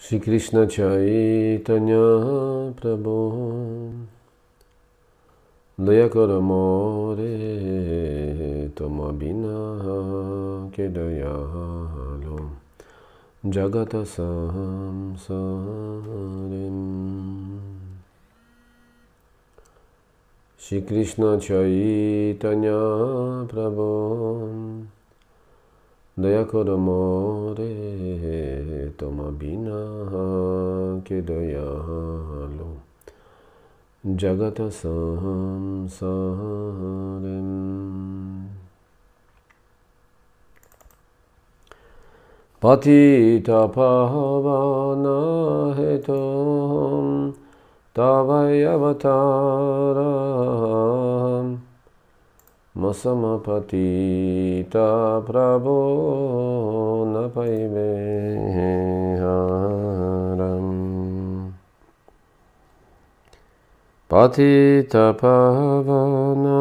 Shri Krishna Chaitanya Prabhu Daya karo more Toma bina ke dayalo Jagata samsarim. Shri Krishna Chaitanya Prabhu Daya karo more Toma bina ke dayalo Jagata samsarim. Patita pavana hetam tavayavataram masamapatita prabho napaimeharam. Patita pavana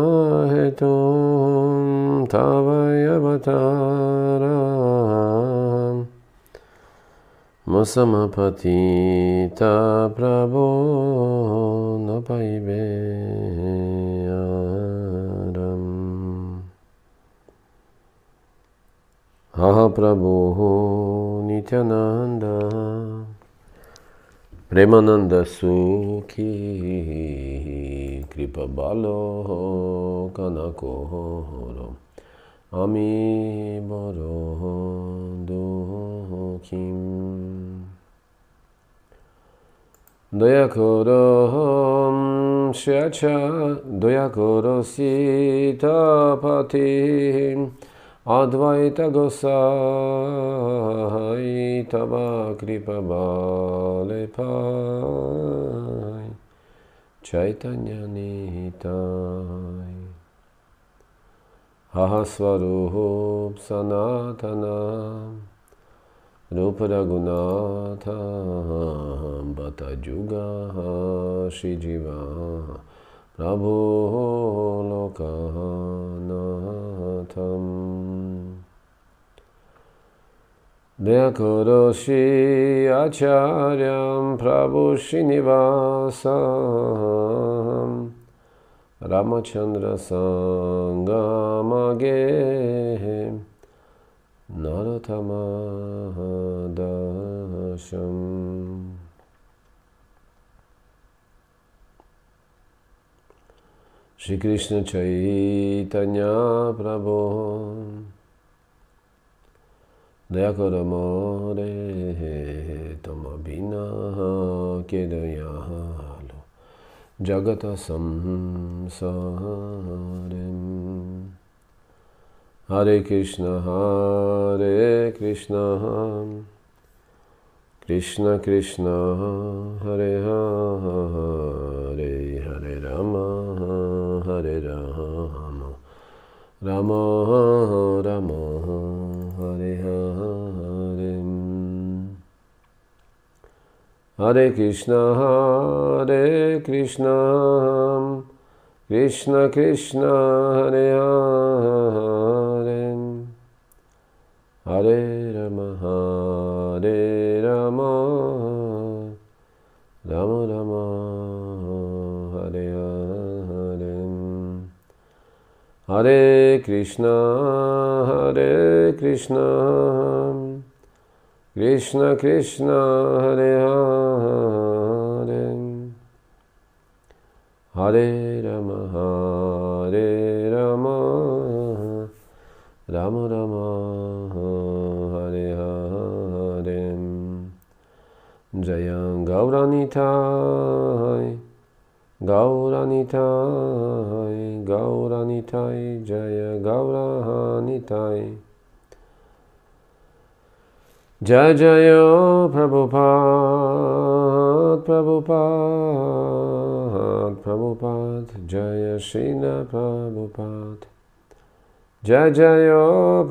hetam tavayavataram masamapatita prabho napaimeharam. Aha Prabhu Nityananda Premananda Sukhi Kripa Balo Kanakoro Ami Boro Dukim Dayakoro Shacha Dayakoro Sitapati Advaita Gosai Tava Kripa Bale Pai Chaitanya Nitai Ahaswarup Sanatana Rupa Raghunatha Bata Juga Shijiva Prabhu Lokanatham Dayakoro Shri Acharyam Prabhu Srinivasam Ramachandra Sangamage Narottama Dasham. Shri Krishna Chaitanya Prabhu Daya karo more Toma bina ke dayalo Jagata samsarim. Hare Krishna Krishna Krishna Hare Hare Hare Rama Hare Rama Rama Rama Hare Hare. Hare Krishna Krishna Krishna Hare Hare Hare Rama Hare Rama Rama Rama Hare Hare. Hare Krishna Krishna Krishna Hare Hare Hare Rama Hare Rama Rama Rama Hare Hare. Jaya Gauranitai Gauranitai Gauranitai Jaya Gauranitai. Jaya Jaya Prabhupada Prabhupada Prabhupada Jaya Srila Prabhupada. Jaya Jaya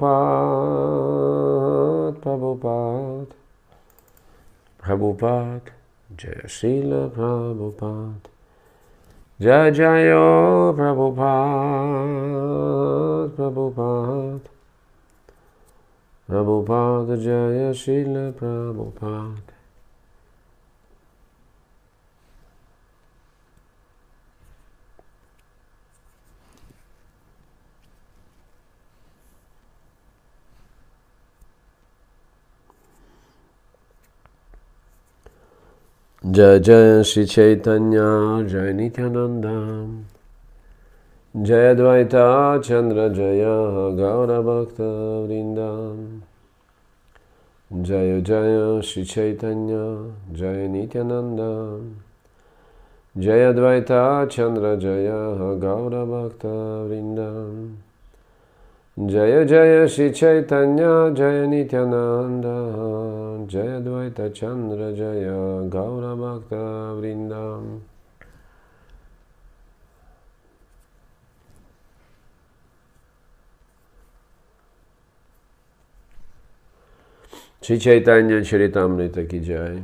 Prabhupada Prabhupada Prabhupada Jaya Srila Prabhupada. Jaya Jaya Prabhupada Prabhupada Prabhupada Jaya Srila Prabhupada. Jaya Jaya Shri Chaitanya Jaya Nityananda Jaya Dvaita Chandra Jaya Gaura Bhakta Vrindam Jaya Jaya Shri Chaitanya Jaya Nityananda Jaya Dvaita Chandra Jaya Gaura Bhakta Vrindam Jaya Jaya Shri Chaitanya Jaya Nityananda Jaya Dvaita Chandra Jaya Gaura Bhakta Vrindam. Shri Chaitanya Charitamrita ki jai.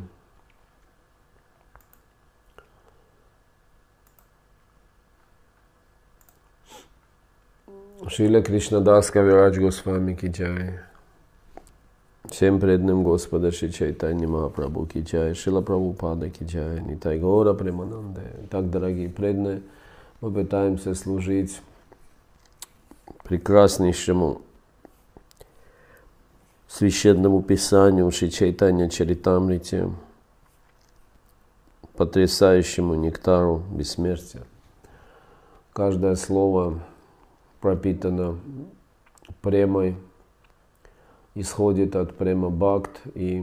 Шрила Кришнадас Кавирадж Госвами ки джай. Всем преданным Господа Шри Чайтанья Махапрабху ки джай. Шрила Прабхупада ки джай. Нитай Гора Премананде. Так, дорогие преданные, мы пытаемся служить прекраснейшему священному писанию Шри Чайтанья Чаритамрите, потрясающему нектару бессмертия. Каждое слово пропитано премой, исходит от према бхакт, и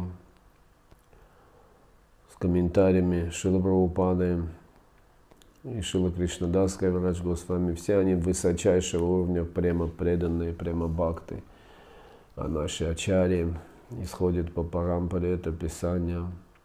с комментариями Шрилы Прабхупады и Шрила Кришнадас Кавирадж Госвами, все они высочайшего уровня према преданные, према бхакты. А наши ачарьи исходят по парампаре, это Писание.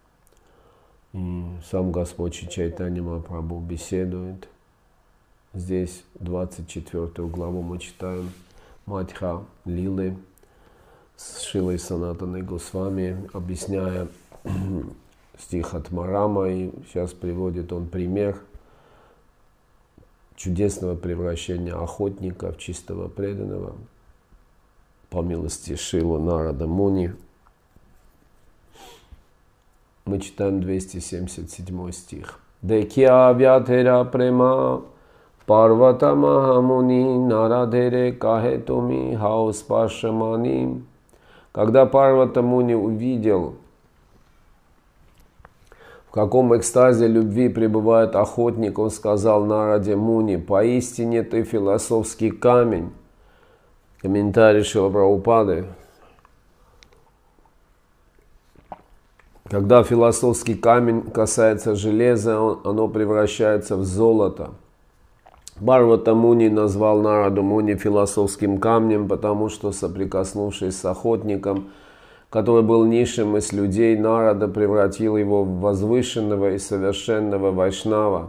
И сам Господь Шри Чайтанья Махапрабху беседует. Здесь 24 главу мы читаем Мадхья Лилы с Шрилой Санатаной Госвами, объясняя стих от Марама. И сейчас приводит он пример чудесного превращения охотника в чистого преданного по милости Шрилы Нарада Муни. Мы читаем 277 стих. Декья вятера према Парвата Махамуни Нарадере Кахетуми Хауспашамани. Когда Парвата Муни увидел, в каком экстазе любви пребывает охотник, он сказал Нараде Муни: поистине ты философский камень. Комментарий Шрилы Прабхупады. Когда философский камень касается железа, оно превращается в золото. Парвата Муни назвал Нараду Муни философским камнем, потому что, соприкоснувшись с охотником, который был низшим из людей, Нарада превратил его в возвышенного и совершенного вайшнава.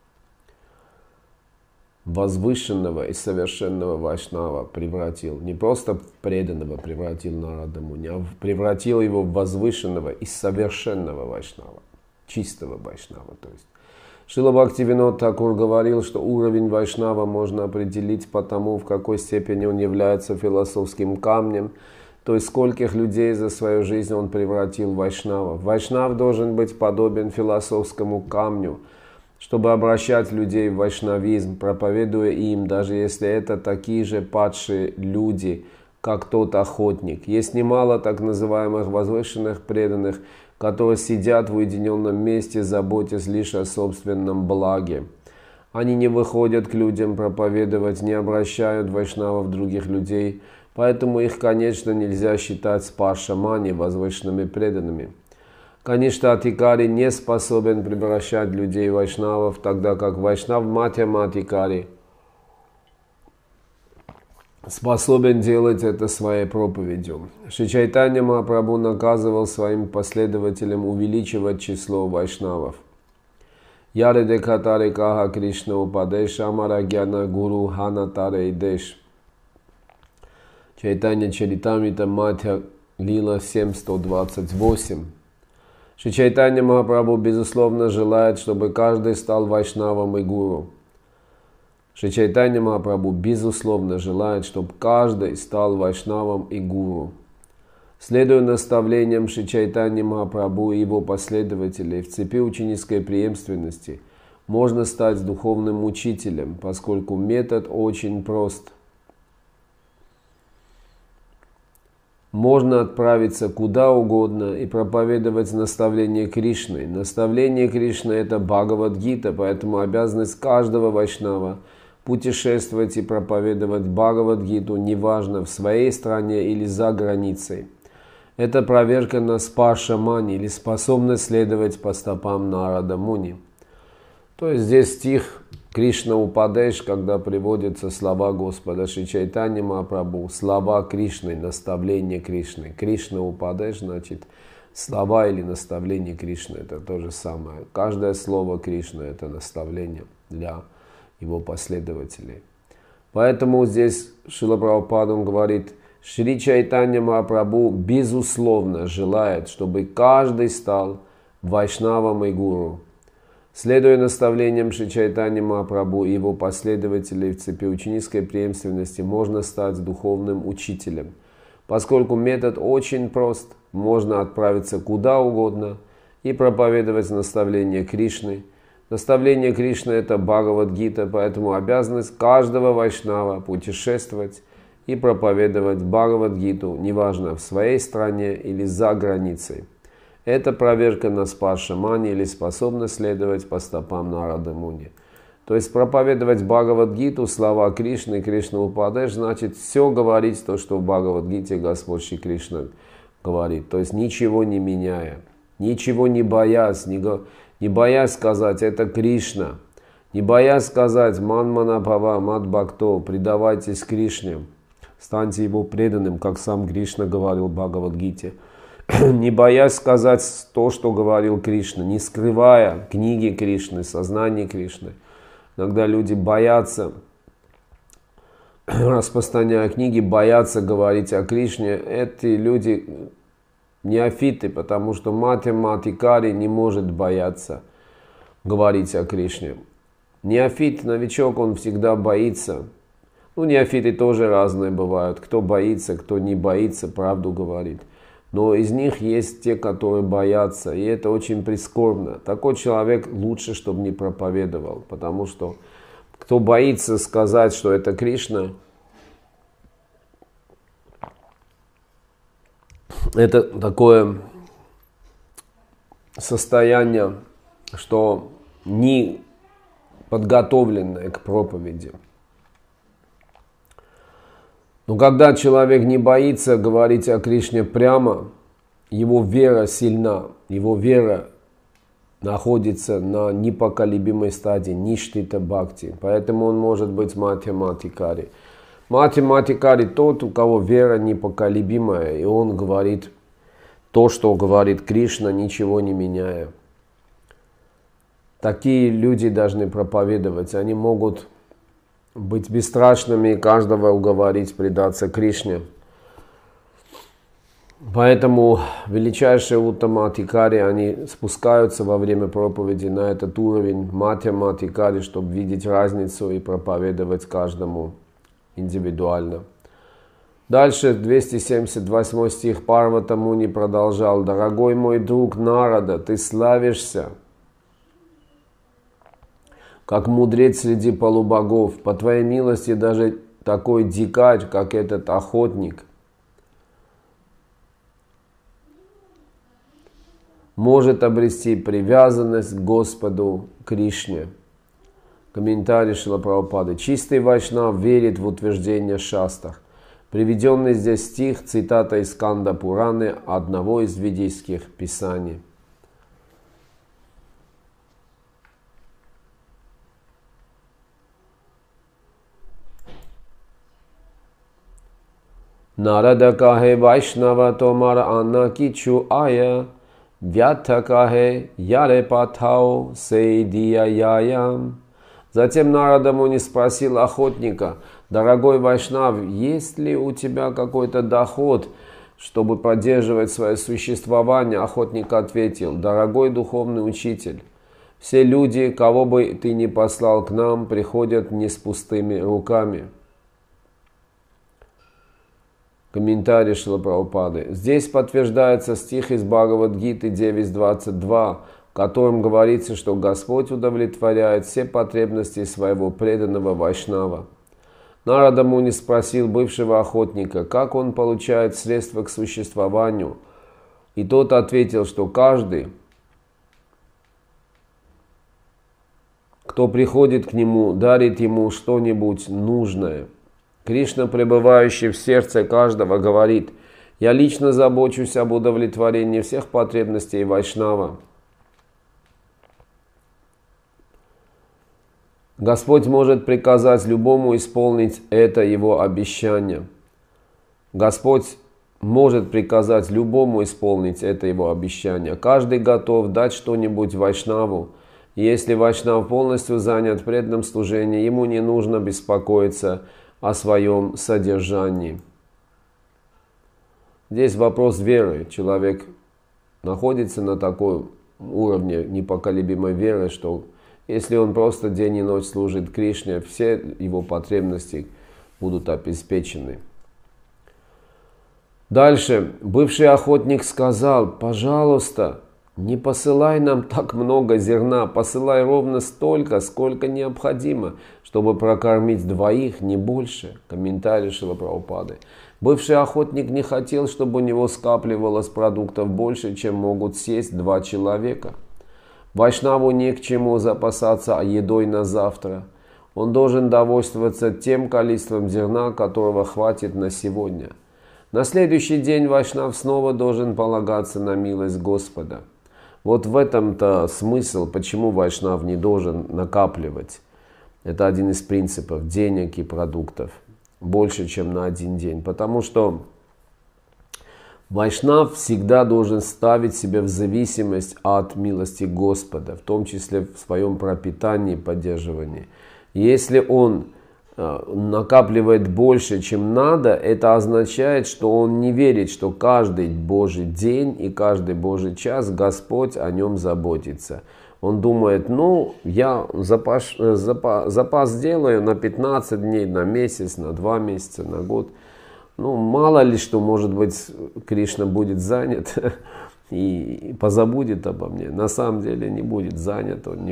Возвышенного и совершенного вайшнава превратил. Не просто преданного превратил Нарада Муни, а превратил его в возвышенного и совершенного вайшнава. Чистого вайшнава, то есть. Шрила Бхактивинод Тхакур говорил, что уровень вайшнава можно определить по тому, в какой степени он является философским камнем, то есть скольких людей за свою жизнь он превратил в вайшнава. Вайшнав должен быть подобен философскому камню, чтобы обращать людей в вайшнавизм, проповедуя им, даже если это такие же падшие люди, как тот охотник. Есть немало так называемых возвышенных преданных, которые сидят в уединенном месте, заботясь лишь о собственном благе. Они не выходят к людям проповедовать, не обращают вайшнавов других людей, поэтому их, конечно, нельзя считать спаршамани, возвышенными преданными. Конечно, Атикари не способен превращать людей в вайшнавов, тогда как вайшнав Матхьяматикари способен делать это своей проповедью. Шри Чайтанья Махапрабху наказывал своим последователям увеличивать число вайшнавов. Яре декатаре каха Кришна упадеш амара гьяна гуру хана таре идеш. Чайтанья Чаритамрита Мадхья Лила 7.128. Шри Чайтанья Махапрабху безусловно желает, чтобы каждый стал вайшнавом и гуру. Шри Чайтанья Махапрабху безусловно желает, чтобы каждый стал вайшнавом и гуру. Следуя наставлениям Шри Чайтаньи Махапрабху и его последователей, в цепи ученической преемственности можно стать духовным учителем, поскольку метод очень прост. можно отправиться куда угодно и проповедовать наставление Кришны. Наставление Кришны – это Бхагавад-гита, поэтому обязанность каждого вайшнава путешествовать и проповедовать Бхагавад-гиту, неважно, в своей стране или за границей. Это проверка на спарша-мани или способность следовать по стопам Нарада Муни. То есть здесь стих Кришна Упадеш, когда приводятся слова Господа Шри Чайтанья Махапрабху, слова Кришны, наставление Кришны. Кришна Упадеш значит слова или наставление Кришны, это то же самое. Каждое слово Кришны это наставление для его последователей. Поэтому здесь Шрила Прабхупада говорит, Шри Чайтанья Махапрабху безусловно желает, чтобы каждый стал вайшнавом и гуру. Следуя наставлениям Шри Чайтаньи Махапрабху и его последователей в цепи ученической преемственности, можно стать духовным учителем. Поскольку метод очень прост, можно отправиться куда угодно и проповедовать наставление Кришны. Наставление Кришны – это Бхагавад-гита, поэтому обязанность каждого вайшнава путешествовать и проповедовать Бхагавад-гиту, неважно, в своей стране или за границей. Это проверка на спарша-мани или способность следовать по стопам Нарада Муни. То есть проповедовать Бхагавад-гиту, слова Кришны, Кришна Упадеш, значит все говорить то, что в Бхагавад-гите Господь Шри Кришна говорит. То есть ничего не меняя, ничего не боясь, не боясь сказать «это Кришна», не боясь сказать «ман-мана бхава мад-бхакто», «предавайтесь Кришне», станьте его преданным, как сам Кришна говорил в Бхагавад-гите. Не боясь сказать то, что говорил Кришна, не скрывая книги Кришны, сознание Кришны. Иногда люди боятся, распространяя книги, боятся говорить о Кришне. Эти люди неофиты, потому что математикари не может бояться говорить о Кришне. Неофит, новичок, он всегда боится. Неофиты тоже разные бывают. Кто боится, кто не боится, правду говорит. Но из них есть те, которые боятся, и это очень прискорбно. Такой человек лучше, чтобы не проповедовал, потому что кто боится сказать, что это Кришна, это такое состояние, что не подготовленное к проповеди. Но когда человек не боится говорить о Кришне прямо, его вера сильна, его вера находится на непоколебимой стадии ништита бхакти. Поэтому он может быть математикари. Математикари тот, у кого вера непоколебимая, и он говорит то, что говорит Кришна, ничего не меняя. Такие люди должны проповедовать, они могут быть бесстрашными и каждого уговорить предаться Кришне. Поэтому величайшие уттаматикари, они спускаются во время проповеди на этот уровень математикари, чтобы видеть разницу и проповедовать каждому индивидуально. Дальше 278 стих Парвата Муни продолжал. «Дорогой мой друг Нарада, ты славишься как мудрец среди полубогов. По твоей милости даже такой дикарь, как этот охотник, может обрести привязанность к Господу Кришне». Комментарий Шрила Прабхупады. Чистый вайшнав верит в утверждение шастах. Приведенный здесь стих – цитата из Сканда Пураны, одного из ведических писаний. Нарада кахе вайшнава томар анна кичу ая, вятха кахе яре патхау сейдия яям. Затем Нарада Муни спросил охотника: «Дорогой вайшнав, есть ли у тебя какой-то доход, чтобы поддерживать свое существование?» Охотник ответил: «Дорогой духовный учитель, все люди, кого бы ты ни послал к нам, приходят не с пустыми руками». Комментарий Шрила Прабхупады. Здесь подтверждается стих из Бхагавад-гиты 9.22, в котором говорится, что Господь удовлетворяет все потребности своего преданного вайшнава. Нарада Муни спросил бывшего охотника, как он получает средства к существованию. И тот ответил, что каждый, кто приходит к нему, дарит ему что-нибудь нужное. Кришна, пребывающий в сердце каждого, говорит: «Я лично забочусь об удовлетворении всех потребностей Вайшнава». Господь может приказать любому исполнить это его обещание. Господь может приказать любому исполнить это его обещание. Каждый готов дать что-нибудь Вайшнаву. Если Вайшнав полностью занят в преданном служении, ему не нужно беспокоиться о своем содержании. Здесь вопрос веры. Человек находится на таком уровне непоколебимой веры, что если он просто день и ночь служит Кришне, все его потребности будут обеспечены. Дальше. Бывший охотник сказал: «Пожалуйста, не посылай нам так много зерна, посылай ровно столько, сколько необходимо, чтобы прокормить двоих, не больше». Комментарий Шрила Прабхупады. Бывший охотник не хотел, чтобы у него скапливалось продуктов больше, чем могут съесть 2 человека. Вайшнаву не к чему запасаться едой на завтра. Он должен довольствоваться тем количеством зерна, которого хватит на сегодня. На следующий день Вайшнав снова должен полагаться на милость Господа. Вот в этом-то смысл, почему Вайшнав не должен накапливать. Это один из принципов денег и продуктов. Больше, чем на один день. Потому что Вайшнав всегда должен ставить себя в зависимость от милости Господа, в том числе в своем пропитании и поддерживании. Если он накапливает больше, чем надо, это означает, что он не верит, что каждый Божий день и каждый Божий час Господь о нем заботится. Он думает: я запас сделаю на 15 дней, на месяц, на 2 месяца, на год. Мало ли что, может быть, Кришна будет занят и позабудет обо мне. На самом деле не будет занят, он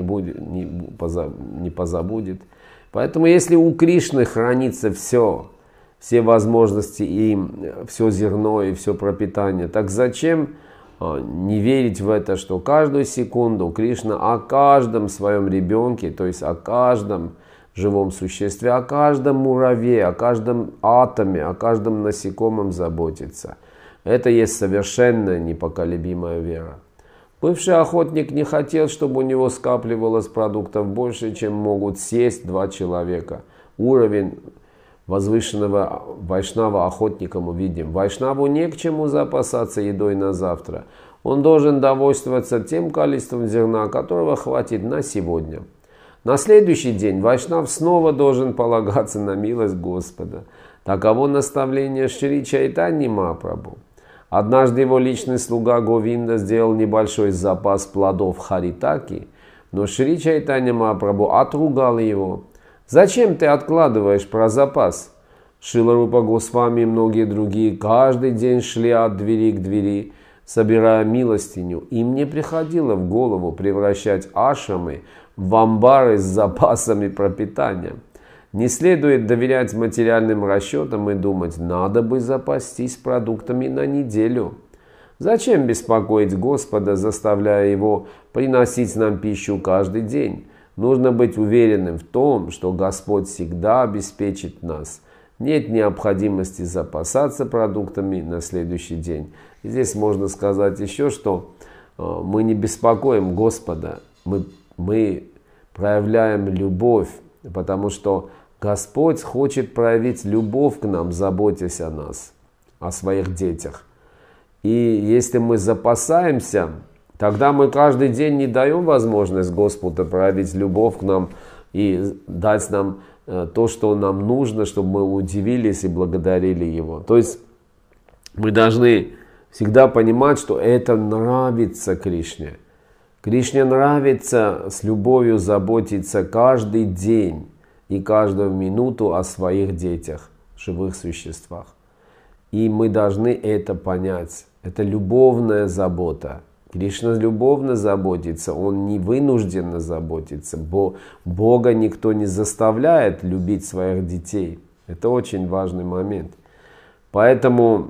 не позабудет. Поэтому если у Кришны хранится все возможности и все зерно, и все пропитание, так зачем не верить в это, что каждую секунду Кришна о каждом своем ребенке, то есть о каждом живом существе, о каждом муравье, о каждом атоме, о каждом насекомом заботится. Это есть совершенно непоколебимая вера. Бывший охотник не хотел, чтобы у него скапливалось продуктов больше, чем могут съесть 2 человека. Уровень возвышенного Вайшнава охотника мы видим. Вайшнаву не к чему запасаться едой на завтра. Он должен довольствоваться тем количеством зерна, которого хватит на сегодня. На следующий день Вайшнав снова должен полагаться на милость Господа. Таково наставление Шри Чайтаньи Махапрабху. Однажды его личный слуга Говинда сделал небольшой запас плодов харитаки, но Шри Чайтанья Махапрабху отругал его. «Зачем ты откладываешь про запас?» Шрила Рупа Госвами и многие другие каждый день шли от двери к двери, собирая милостиню. Им не приходило в голову превращать ашрамы в амбары с запасами пропитания. Не следует доверять материальным расчетам и думать: надо бы запастись продуктами на неделю. Зачем беспокоить Господа, заставляя Его приносить нам пищу каждый день? Нужно быть уверенным в том, что Господь всегда обеспечит нас. Нет необходимости запасаться продуктами на следующий день. И здесь можно сказать еще, что мы не беспокоим Господа, мы проявляем любовь, потому что Господь хочет проявить любовь к нам, заботясь о нас, о своих детях. И если мы запасаемся, тогда мы каждый день не даем возможность Господу проявить любовь к нам и дать нам то, что нам нужно, чтобы мы удивились и благодарили Его. То есть мы должны всегда понимать, что это нравится Кришне. Кришне нравится с любовью заботиться каждый день и каждую минуту о своих детях, живых существах. И мы должны это понять. Это любовная забота. Кришна любовно заботится, Он не вынужденно заботится. Бога никто не заставляет любить своих детей. Это очень важный момент. Поэтому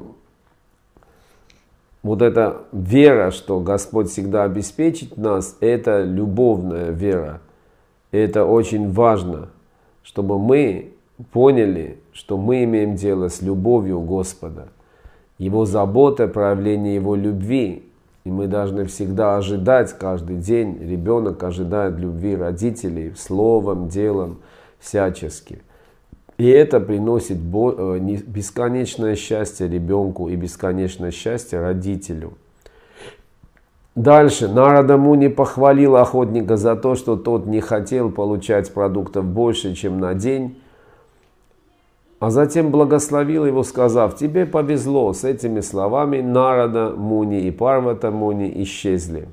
вот эта вера, что Господь всегда обеспечит нас, это любовная вера. Это очень важно, чтобы мы поняли, что мы имеем дело с любовью Господа. Его забота, проявление Его любви. И мы должны всегда ожидать каждый день. Ребенок ожидает любви родителей словом, делом, всячески. И это приносит бесконечное счастье ребенку и бесконечное счастье родителю. Дальше. Нарада Муни похвалил охотника за то, что тот не хотел получать продуктов больше, чем на день, а затем благословил его, сказав: «Тебе повезло». С этими словами Нарада Муни и Парвата Муни исчезли.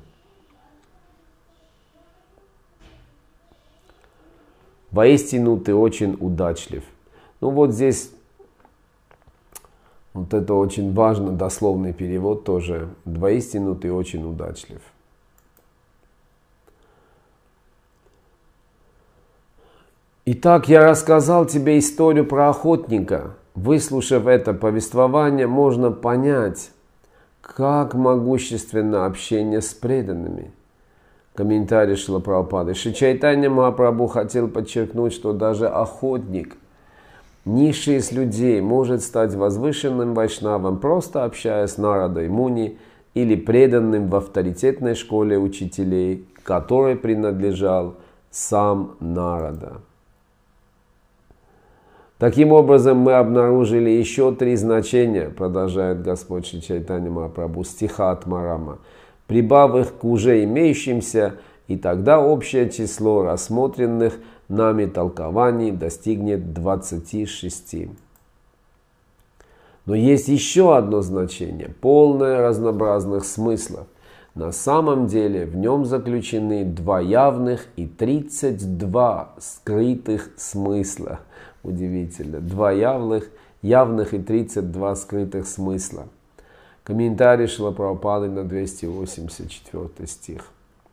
Воистину ты очень удачлив. Ну вот здесь, вот это очень важно, дословный перевод тоже. Воистину ты очень удачлив. Итак, я рассказал тебе историю про охотника. Выслушав это повествование, можно понять, как могущественно общение с преданными. Комментарий Шрила Прабхупады. Шри Чайтанья Махапрабху хотел подчеркнуть, что даже охотник, низший из людей, может стать возвышенным вайшнавом, просто общаясь с Нарадой Муни или преданным в авторитетной школе учителей, которой принадлежал сам Нарада. Таким образом, мы обнаружили еще 3 значения, продолжает Господь Шри Чайтанья Махапрабху, стиха Атмарама, прибав их к уже имеющимся, и тогда общее число рассмотренных нами толкований достигнет 26. Но есть еще одно значение, полное разнообразных смыслов. На самом деле в нем заключены 2 явных и 32 скрытых смысла. Удивительно. 2 явных и 32 скрытых смысла. Комментарий Шрила Прабхупады на 284 стих.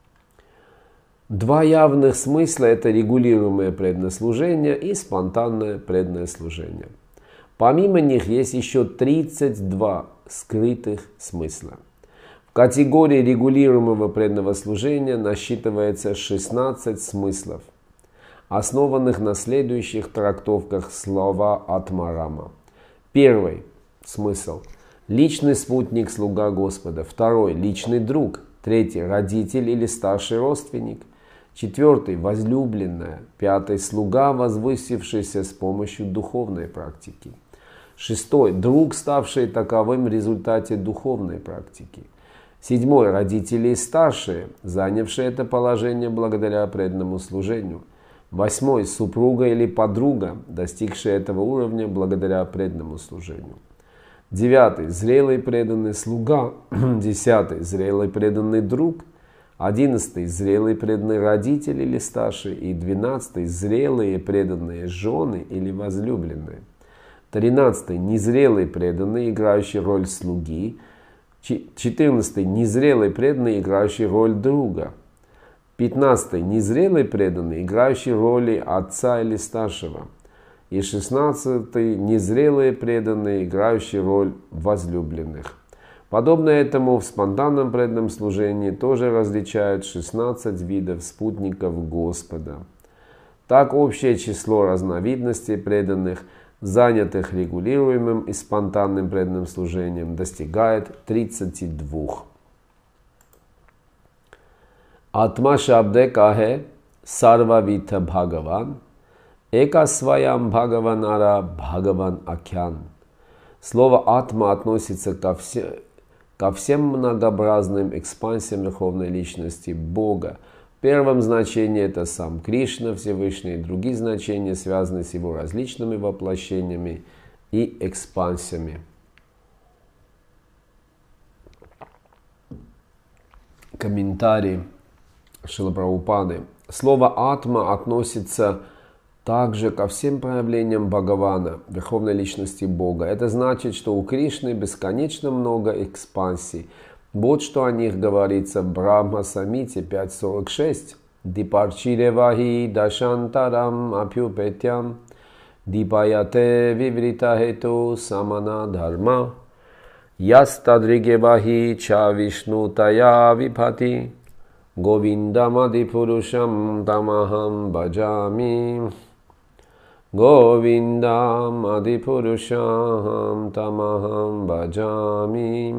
2 явных смысла – это регулируемое преданное служение и спонтанное преданное служение. Помимо них есть еще 32 скрытых смысла. В категории регулируемого преданного служения насчитывается 16 смыслов, основанных на следующих трактовках слова Атмарама. Первый смысл – личный спутник, слуга Господа. Второй – личный друг. Третий – родитель или старший родственник. Четвертый – возлюбленная. Пятый – слуга, возвысившийся с помощью духовной практики. Шестой – друг, ставший таковым в результате духовной практики. Седьмой – родители и старшие, занявшие это положение благодаря преданному служению. 8. Супруга или подруга, достигшая этого уровня благодаря преданному служению. 9. Зрелый преданный слуга. 10. Зрелый преданный друг. 11. Зрелый преданный родитель или старший. И 12. Зрелые преданные жены или возлюбленные. 13. Незрелый преданный, играющий роль слуги. 14. Незрелый преданный, играющий роль друга. 15. Незрелый преданный, играющий роли отца или старшего. И 16. Незрелые преданные, играющие роль возлюбленных. Подобно этому в спонтанном преданном служении тоже различают 16 видов спутников Господа. Так общее число разновидностей преданных, занятых регулируемым и спонтанным преданным служением, достигает 32. Атма шабде кахе сарвавита бхагаван, эка сваям бхагаванара бхагаван акьян. Слово атма относится ко всем многообразным экспансиям Верховной Личности Бога. В первом значении это сам Кришна, Всевышний, и другие значения связаны с его различными воплощениями и экспансиями. Комментарий Шрилы Прабхупады. Слово «атма» относится также ко всем проявлениям Бхагавана, Верховной Личности Бога. Это значит, что у Кришны бесконечно много экспансий. Вот что о них говорится в Брахма Самите 5.46. Дипарчиревахи дашантарам апюпетям Dipayate vivrita hetu samana dharma yastadrigevahi cha vishnutaya vibhati Govindamadipurusham tamaham bhajami Govindamadipurusham tamaham bhajami.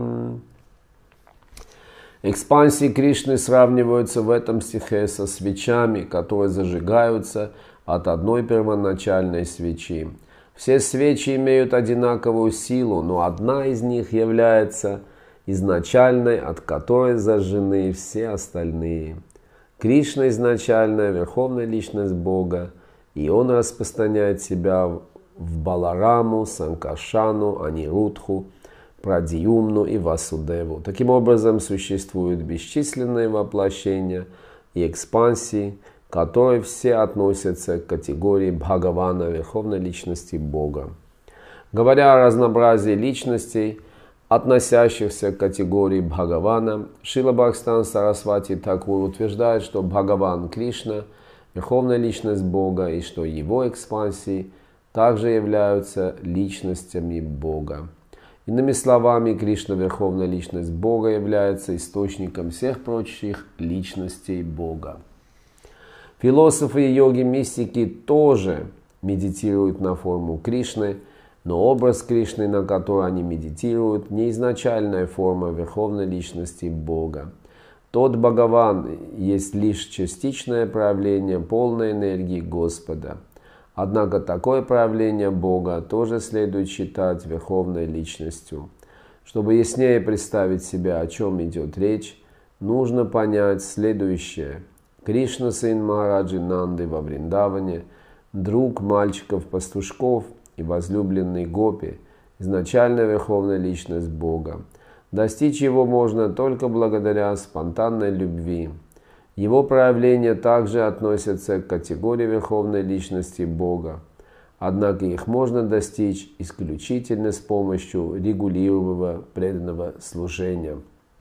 Экспансии Кришны сравниваются в этом стихе со свечами, которые зажигаются от одной первоначальной свечи. Все свечи имеют одинаковую силу, но одна из них является изначальной, от которой зажжены все остальные. Кришна изначальная верховная личность Бога, и Он распространяет себя в Балараму, Санкаршану, Анирудху, Прадьюмну и Васудеву. Таким образом, существуют бесчисленные воплощения и экспансии, которые все относятся к категории Бхагавана, верховной личности Бога. Говоря о разнообразии личностей, относящихся к категории Бхагавана, Шрила Бхактисиданта Сарасвати Тхакур утверждает, что Бхагаван Кришна – верховная личность Бога, и что его экспансии также являются личностями Бога. Иными словами, Кришна, верховная личность Бога, является источником всех прочих личностей Бога. Философы и йоги-мистики тоже медитируют на форму Кришны, но образ Кришны, на который они медитируют, не изначальная форма верховной личности Бога. Тот Бхагаван есть лишь частичное проявление полной энергии Господа. Однако такое проявление Бога тоже следует считать верховной личностью. Чтобы яснее представить себе, о чем идет речь, нужно понять следующее. Кришна, сын Махараджи Нанды во Вриндаване, друг мальчиков-пастушков и возлюбленный Гопи, изначально верховная личность Бога. Достичь его можно только благодаря спонтанной любви. Его проявления также относятся к категории верховной личности Бога, однако их можно достичь исключительно с помощью регулируемого преданного служения.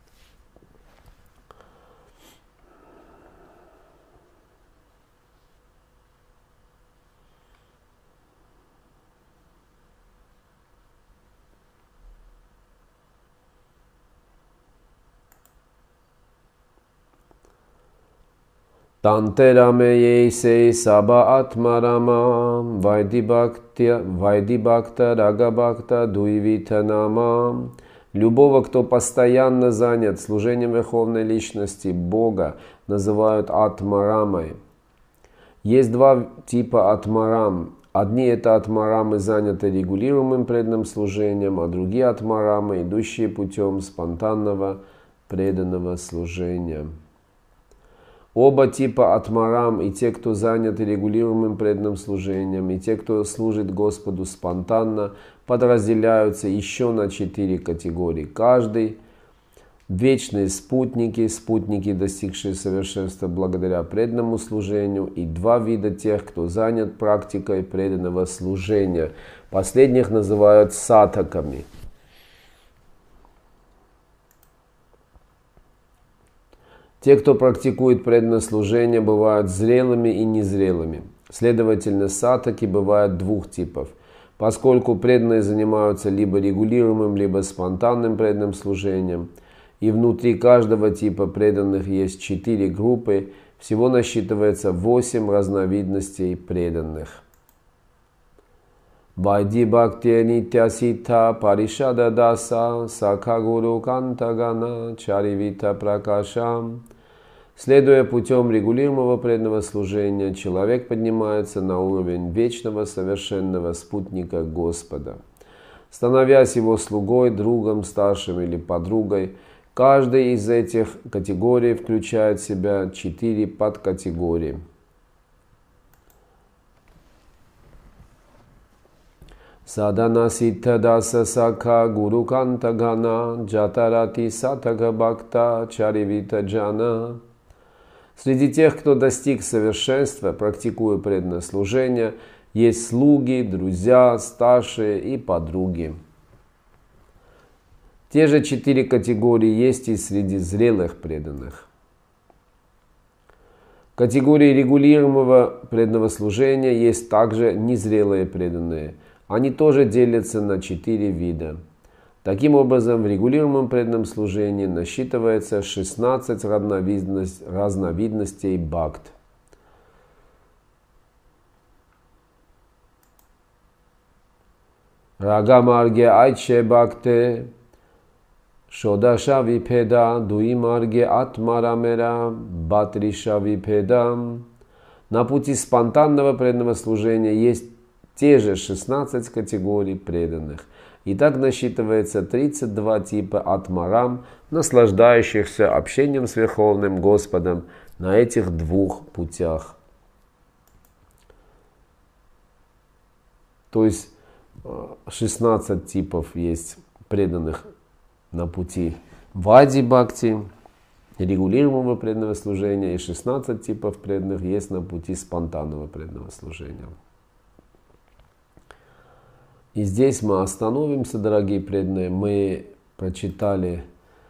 Tanterame se saba atmarama Vaidibhakta Ragabhakta Дуивитанама. Любого, кто постоянно занят служением верховной личности Бога, называют атмарамой. Есть два типа атмарам. Одни это атмарамы, заняты регулируемым преданным служением, а другие атмарамы, идущие путем спонтанного преданного служения. Оба типа атмарам, и те, кто заняты регулируемым преданным служением, и те, кто служит Господу спонтанно, подразделяются еще на 4 категории. Каждый вечные спутники, достигшие совершенства благодаря преданному служению, и 2 вида тех, кто занят практикой преданного служения. Последних называют сатаками. Те, кто практикует преданное служение, бывают зрелыми и незрелыми. Следовательно, сатаки бывают 2 типов. Поскольку преданные занимаются либо регулируемым, либо спонтанным преданным служением, и внутри каждого типа преданных есть 4 группы, всего насчитывается 8 разновидностей преданных. Вайди бхакти нитясита паришада даса сакагуру кантагана чаривита пракашам. Следуя путем регулируемого преданного служения, человек поднимается на уровень вечного совершенного спутника Господа. Становясь его слугой, другом, старшим или подругой, каждый из этих категорий включает в себя 4 подкатегории. Садана ситта даса сакха гуру кантагана джатарати сатага бхакта чаривита джана. Среди тех, кто достиг совершенства, практикуя преданное служение, есть слуги, друзья, старшие и подруги. Те же 4 категории есть и среди зрелых преданных. категории регулируемого преданного служения есть также незрелые преданные. Они тоже делятся на 4 вида. Таким образом, в регулируемом преданном служении насчитывается 16 разновидностей бхакт. Рага-марге айче бхакте, шодаша випеда, дуи-марге атмарамера, батриша випеда. На пути спонтанного преданного служения есть те же 16 категорий преданных. И так насчитывается 32 типа атмарам, наслаждающихся общением с Верховным Господом на этих 2 путях. То есть 16 типов есть преданных на пути вади бхакти, регулируемого преданного служения, и 16 типов преданных есть на пути спонтанного преданного служения. И здесь мы остановимся, дорогие преданные. Мы прочитали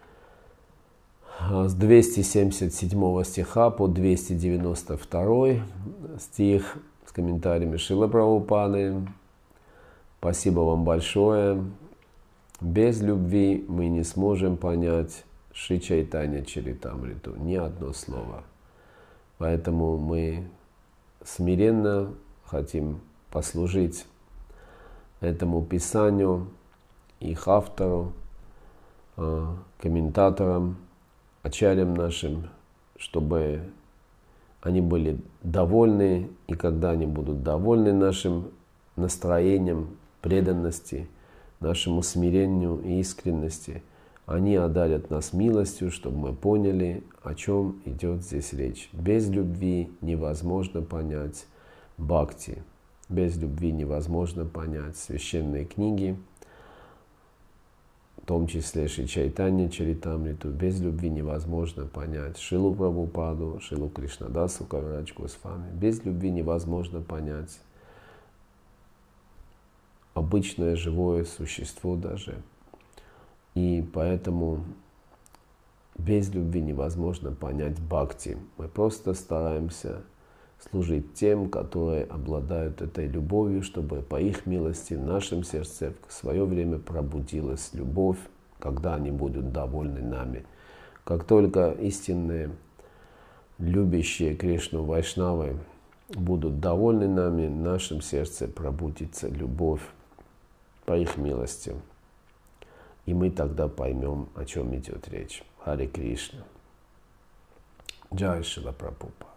с 277 стиха по 292 стих с комментариями Шрилы Прабхупады. Спасибо вам большое. Без любви мы не сможем понять Шри Чайтанья Чаритамриту, ни одно слово. Поэтому мы смиренно хотим послужить этому писанию, их автору, комментаторам, ачарьям нашим, чтобы они были довольны, и когда они будут довольны нашим настроением преданности, нашему смирению и искренности, они одарят нас милостью, чтобы мы поняли, о чем идет здесь речь. Без любви невозможно понять бхакти. Без любви невозможно понять священные книги, в том числе Шри Чайтанья Чаритамриту. Без любви невозможно понять Шрилу Прабхупаду, Шрилу Кришнадасу Кавирадж Госвами. Без любви невозможно понять обычное живое существо даже. И поэтому без любви невозможно понять бхакти. Мы просто стараемся служить тем, которые обладают этой любовью, чтобы по их милости в нашем сердце в свое время пробудилась любовь, когда они будут довольны нами. Как только истинные, любящие Кришну вайшнавы будут довольны нами, в нашем сердце пробудится любовь по их милости. И мы тогда поймем, о чем идет речь. Харе Кришна. Джай Шрила Прабхупада.